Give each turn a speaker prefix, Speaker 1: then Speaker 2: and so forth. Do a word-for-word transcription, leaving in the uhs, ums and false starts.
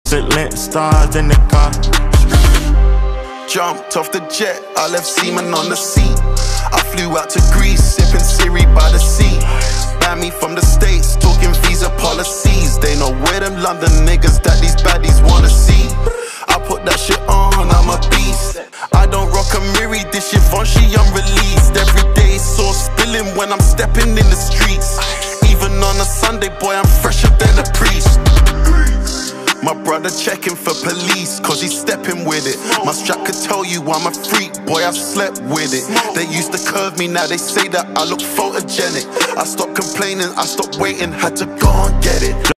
Speaker 1: lit stars in the car.
Speaker 2: Jumped off the jet, I left semen on the seat. I flew out to Greece, sipping Siri by the sea. Ban me from the States, talking visa policies. They know where them London niggas that these baddies wanna see. I put that shit on, I'm a beast. I don't rock a Miri, this shit on, she unreleased. Every day sauce spilling when I'm stepping in the streets. Even on a Sunday, boy, I'm fresher than a priest. My brother checking for police, cause he's stepping with it. My strap could tell you I'm a freak, boy, I slept with it. They used to curve me, now they say that I look photogenic. I stopped complaining, I stopped waiting, had to go and get it.